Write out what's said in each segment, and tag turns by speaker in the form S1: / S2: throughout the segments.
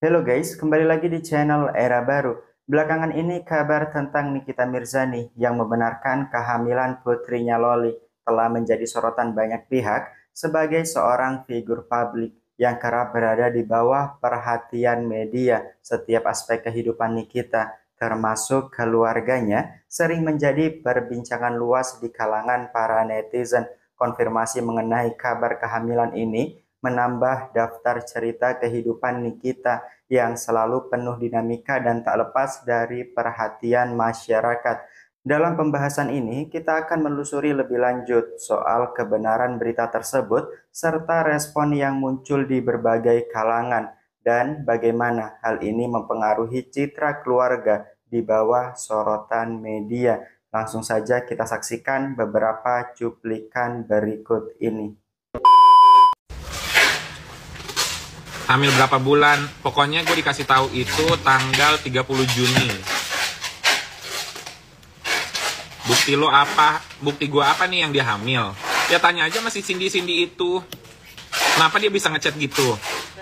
S1: Halo guys, kembali lagi di channel Era Baru. Belakangan ini kabar tentang Nikita Mirzani yang membenarkan kehamilan putrinya Loli telah menjadi sorotan banyak pihak sebagai seorang figur publik yang kerap berada di bawah perhatian media. Setiap aspek kehidupan Nikita, termasuk keluarganya, sering menjadi perbincangan luas di kalangan para netizen. Konfirmasi mengenai kabar kehamilan ini menambah daftar cerita kehidupan Nikita yang selalu penuh dinamika dan tak lepas dari perhatian masyarakat. Dalam pembahasan ini, kita akan menelusuri lebih lanjut soal kebenaran berita tersebut serta respon yang muncul di berbagai kalangan dan bagaimana hal ini mempengaruhi citra keluarga di bawah sorotan media. Langsung saja kita saksikan beberapa cuplikan berikut ini.
S2: Hamil berapa bulan, pokoknya gue dikasih tahu itu tanggal 30 Juni. Bukti lo apa? Bukti gue apa nih yang dia hamil? Ya tanya aja masih Cindy itu. Kenapa dia bisa ngechat gitu?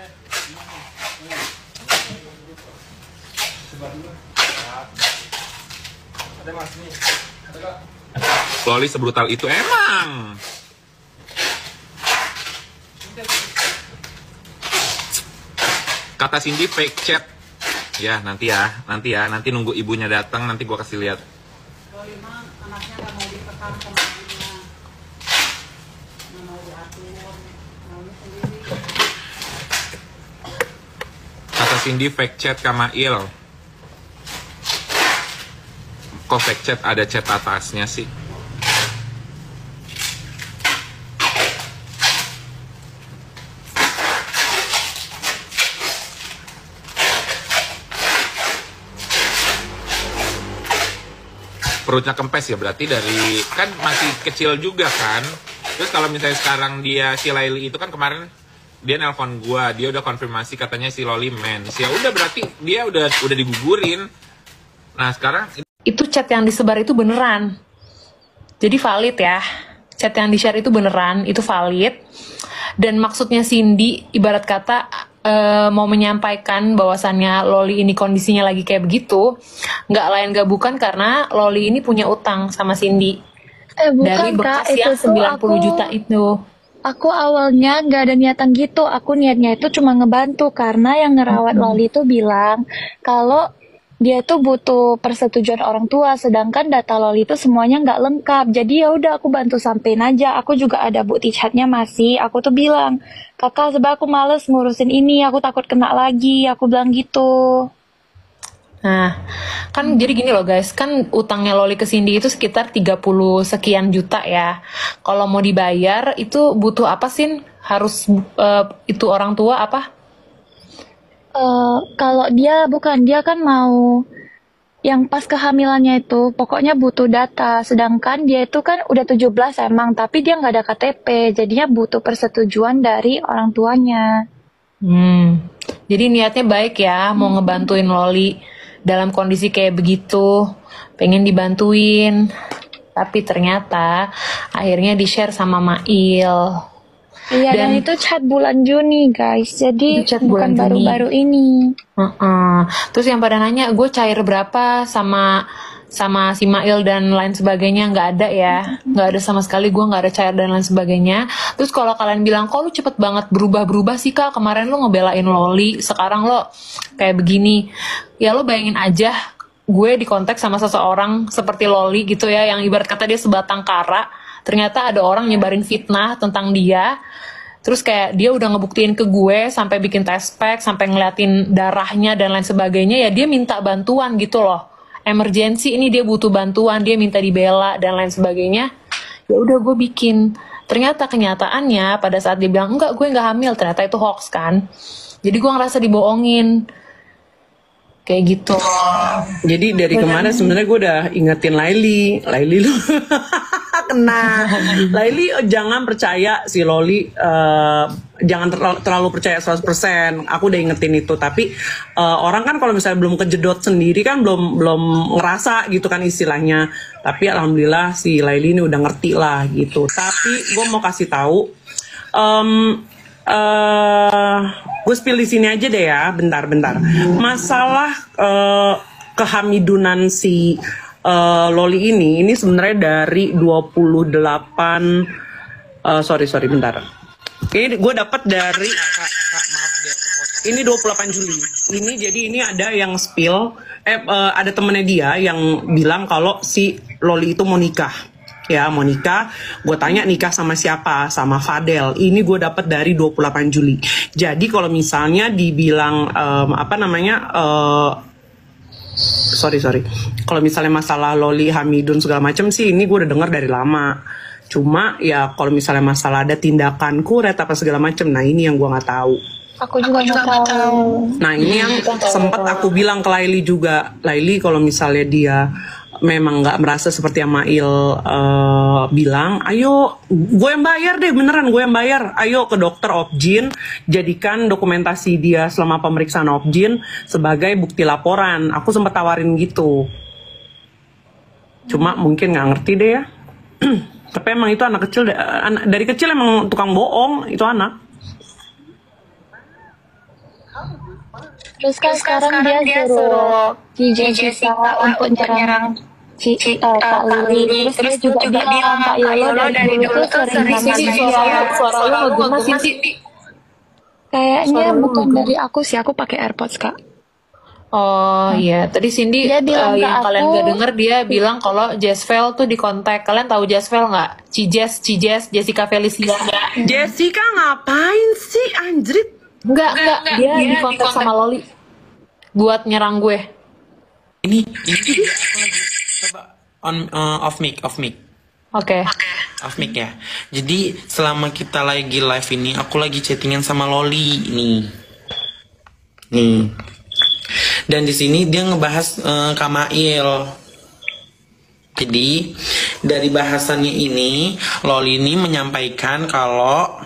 S2: Loli sebrutal itu emang. Kata Cindy fake chat. Ya, nanti nunggu ibunya datang, nanti gua kasih lihat.
S3: Loli mah anaknya nggak mau ditekan sama ibunya, nggak mau diatur, maunya sendiri.
S2: Kata Cindy fake chat Kamail. Kok fake chat ada chat atasnya sih? Perutnya kempes ya, berarti dari kan masih kecil juga kan. Terus kalau misalnya sekarang dia si Laili itu kan kemarin dia nelpon gua, dia udah konfirmasi katanya si Loli mens. Ya udah berarti dia udah digugurin. Nah, sekarang
S4: itu chat yang disebar itu beneran. Jadi valid ya. Chat yang di-share itu beneran, itu valid. Dan maksudnya Cindy ibarat kata mau menyampaikan bahwasannya Loli ini kondisinya lagi kayak begitu, nggak lain nggak bukan karena Loli ini punya utang sama Cindy
S5: Bukan
S4: dari bekas
S5: Kak,
S4: yang
S5: itu tuh
S4: 90 juta itu.
S5: aku awalnya nggak ada niatan gitu. Aku niatnya itu cuma ngebantu karena yang ngerawat Loli itu bilang kalau dia tuh butuh persetujuan orang tua, sedangkan data Loli itu semuanya nggak lengkap. Jadi ya udah aku bantu sampein aja. Aku juga ada bukti chatnya masih. Aku tuh bilang, kakak sebab aku males ngurusin ini, aku takut kena lagi. Aku bilang gitu.
S4: Nah, kan jadi gini loh guys, kan utangnya Loli ke Cindy itu sekitar 30 sekian juta ya. Kalau mau dibayar itu butuh apa sih? Harus itu orang tua apa?
S5: Kalau dia bukan, dia kan mau yang pas kehamilannya itu pokoknya butuh data, sedangkan dia itu kan udah 17 emang, tapi dia nggak ada KTP, jadinya butuh persetujuan dari orang tuanya.
S4: Jadi niatnya baik ya, mau ngebantuin Loli dalam kondisi kayak begitu, pengen dibantuin. Tapi ternyata akhirnya di-share sama Mail.
S5: Iya, dan itu chat bulan Juni guys, jadi
S4: Itu chat
S5: bukan
S4: bulan Juni.
S5: baru-baru ini.
S4: Terus yang pada nanya gue cair berapa sama si Mail dan lain sebagainya, nggak ada ya, nggak ada sama sekali, gue nggak ada cair dan lain sebagainya. Terus kalau kalian bilang kok lu cepet banget berubah sih Kak, kemarin lu ngebelain Loli, sekarang lo kayak begini, ya lo bayangin aja gue di konteks sama seseorang seperti Loli gitu ya, yang ibarat kata dia sebatang kara, ternyata ada orang nyebarin fitnah tentang dia. Terus kayak dia udah ngebuktiin ke gue sampai bikin test pack, sampai ngeliatin darahnya dan lain sebagainya, ya dia minta bantuan gitu loh. Emergency ini dia butuh bantuan, dia minta dibela dan lain sebagainya. Ya udah gue bikin. Ternyata kenyataannya pada saat dia bilang enggak gue nggak hamil, ternyata itu hoax kan. Jadi gue ngerasa dibohongin. Kayak gitu.
S6: Jadi dari kemarin sebenarnya gue udah ingetin Laili lu kena. Laili jangan percaya si Loli, jangan terlalu percaya 100%. Aku udah ingetin itu, tapi orang kan kalau misalnya belum kejedot sendiri kan belum ngerasa gitu kan istilahnya. Tapi alhamdulillah si Laili ini udah ngerti lah gitu. Tapi gue mau kasih tahu gue spill di sini aja deh ya, bentar. Masalah kehamidunan si Loli ini sebenarnya dari 28 sorry bentar. Ini gue dapat dari ini 28 Juli. Ini jadi ini ada yang spill ada temennya dia yang bilang kalau si Loli itu mau nikah. Ya, mau nikah. Gue tanya nikah sama siapa? Sama Fadel. Ini gue dapat dari 28 Juli. Jadi kalau misalnya dibilang sorry. Kalau misalnya masalah Loli Hamidun segala macam sih, ini gue udah dengar dari lama. Cuma ya kalau misalnya masalah ada tindakan kuret apa segala macam, nah ini yang gue nggak tahu.
S5: Aku juga nggak tahu.
S6: Nah ini yang sempat aku bilang ke Laili juga, Laili kalau misalnya dia memang nggak merasa seperti yang Mail bilang, ayo gue yang bayar deh, beneran gue yang bayar, ayo ke dokter Opjin, jadikan dokumentasi dia selama pemeriksaan Opjin sebagai bukti laporan. Aku sempat tawarin gitu, cuma mungkin nggak ngerti deh ya. Tapi emang itu anak kecil, dari kecil emang tukang bohong itu anak.
S5: Terus kan sekarang dia suruh si Jessica untuk nyerang Kak Lili. Terus dia juga bilang Kak Yolo dari dulu tuh sering sama
S4: Suara lu ngegemas sih.
S5: Kayaknya bukan dari aku sih, aku pakai AirPods Kak.
S4: Oh iya, tadi Cindy
S5: Dia bilang ke
S4: yang kalian
S5: aku-
S4: gak denger, dia bilang kalau Jessvel tuh di kontak. Kalian tahu Jessvel nggak? Cijes, Jessica Felicia.
S6: Jessica ngapain sih anjrit?
S4: Enggak, dia di kontak sama Loli buat nyerang gue.
S7: Ini juga aku lagi coba off mic.
S4: Oke.
S7: Off mic ya. Jadi selama kita lagi live ini, aku lagi chattingan sama Loli nih. Dan di sini dia ngebahas Kamail. Jadi dari bahasannya ini, Loli ini menyampaikan kalau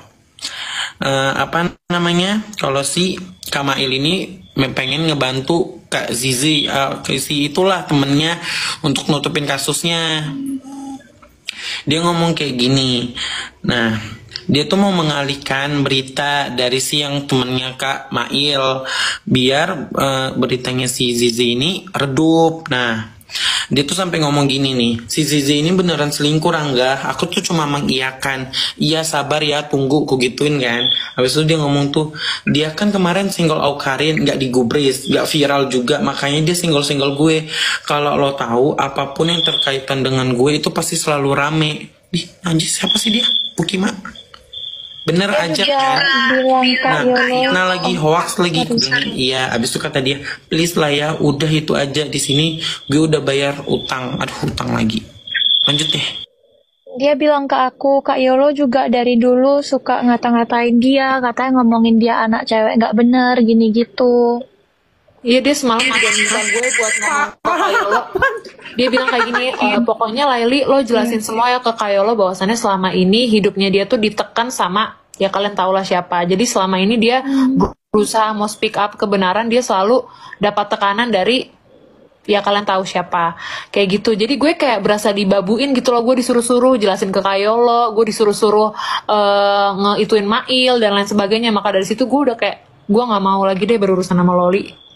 S7: kalau si Kamail ini pengen ngebantu Kak Zizi, si itulah temennya untuk nutupin kasusnya. Dia ngomong kayak gini. Nah, dia tuh mau mengalihkan berita dari si yang temennya Kak Mail biar beritanya si Zizi ini redup. Nah, dia tuh sampai ngomong gini nih, si Zizi ini beneran selingkuh Rangga, aku tuh cuma mengiyakan, iya sabar ya tunggu, ku gituin kan. Habis itu dia ngomong tuh, dia kan kemarin single Aukarin gak digubris, gak viral juga, makanya dia single gue. Kalau lo tahu apapun yang terkaitan dengan gue itu pasti selalu rame. Ih anjir siapa sih dia? Bukima bener
S5: Dia
S7: aja
S5: juga
S7: kan.
S5: bilang Kak Yolo.
S7: Nah lagi hoax lagi. Iya, abis itu kata dia, please lah ya, udah itu aja di sini gue udah bayar utang. Aduh, utang lagi. Lanjut deh.
S5: Dia bilang ke aku, Kak Yolo juga dari dulu suka ngata-ngatain dia, katanya ngomongin dia anak cewek nggak bener, gini gitu.
S4: Iya, dia semalam ada minta gue buat ngomong ke Kayolo. Dia bilang kayak gini, pokoknya Laili lo jelasin semua ya ke Kayolo bahwasannya selama ini hidupnya dia tuh ditekan sama, ya kalian tau lah siapa. Jadi selama ini dia berusaha mau speak up kebenaran, dia selalu dapat tekanan dari, ya kalian tahu siapa. Kayak gitu. Jadi gue kayak berasa dibabuin gitu loh. Gue disuruh-suruh jelasin ke Kayolo, gue disuruh-suruh ngeituin Mail dan lain sebagainya. Maka dari situ gue udah kayak, gue nggak mau lagi deh berurusan sama Loli.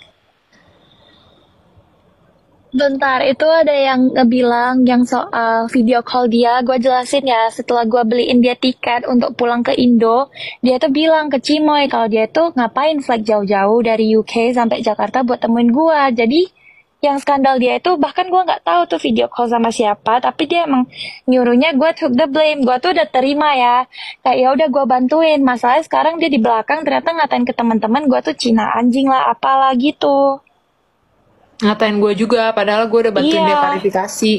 S5: Bentar, itu ada yang ngebilang yang soal video call dia, gue jelasin ya, setelah gue beliin dia tiket untuk pulang ke Indo, dia tuh bilang ke Cimoy kalau dia tuh ngapain flight jauh-jauh dari UK sampai Jakarta buat temuin gue. Jadi yang skandal dia itu, bahkan gue nggak tahu tuh video call sama siapa, tapi dia emang nyuruhnya gue took the blame. Gue tuh udah terima ya, kayak ya udah gue bantuin. Masalahnya sekarang dia di belakang ternyata ngatain ke teman-teman gue tuh Cina anjing lah, apalah gitu.
S4: Ngatain gue juga, padahal gue udah bantuin
S5: Iya.
S4: dia klarifikasi.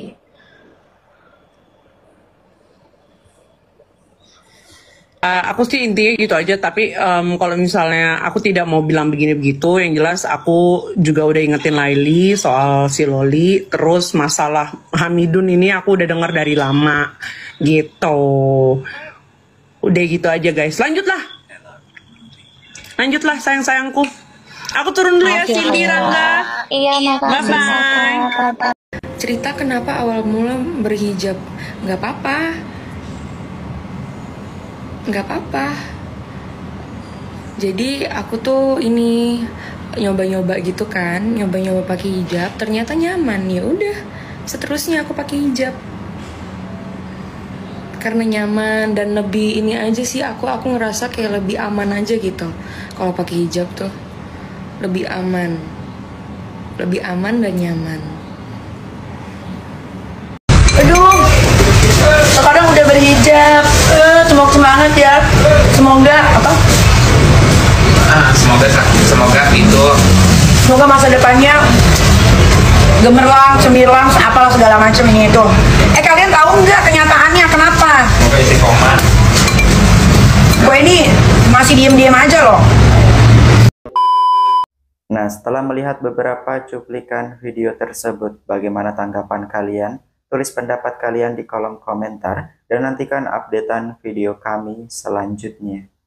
S6: Aku sih intinya gitu aja, tapi kalau misalnya aku tidak mau bilang begini begitu, yang jelas aku juga udah ingetin Laili soal si Loli, terus masalah Hamidun ini aku udah dengar dari lama gitu. Udah gitu aja guys, lanjutlah sayang-sayangku. Aku turun dulu ya, Cindy, Rangga.
S5: Iya, makasih.
S6: Bye-bye.
S8: Cerita kenapa awal mula berhijab. Nggak apa-apa. Jadi aku tuh ini nyoba-nyoba gitu kan, nyoba-nyoba pakai hijab, ternyata nyaman. Ya udah, seterusnya aku pakai hijab. Karena nyaman dan lebih ini aja sih, aku ngerasa kayak lebih aman aja gitu. Kalau pakai hijab tuh lebih aman. Lebih aman dan nyaman.
S9: Aduh, sekarang udah berhijab. Semangat ya. Semoga apa? Semoga masa depannya gemerlap, cemilang, apalah segala macam ini itu. Kalian tahu nggak kenyataannya kenapa? Gue ini masih diem-diem aja loh.
S1: Nah, setelah melihat beberapa cuplikan video tersebut, bagaimana tanggapan kalian? Tulis pendapat kalian di kolom komentar dan nantikan updatean video kami selanjutnya.